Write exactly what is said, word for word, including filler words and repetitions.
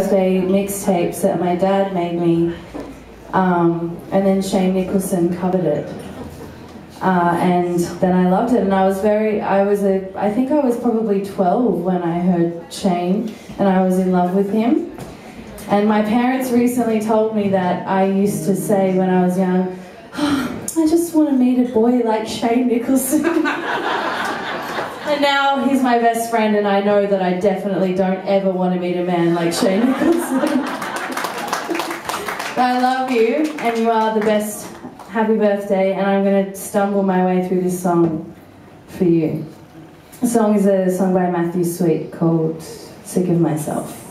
birthday mixtapes that my dad made me, um, and then Shane Nicholson covered it. Uh, and then I loved it, and I was very, I was a, I think I was probably twelve when I heard Shane, and I was in love with him. And my parents recently told me that I used to say when I was young, oh, I just want to meet a boy like Shane Nicholson. And now he's my best friend, and I know that I definitely don't ever want to meet a man like Shane Nicholson. But I love you, and you are the best. Happy birthday, and I'm going to stumble my way through this song for you. The song is a song by Matthew Sweet called Sick of Myself.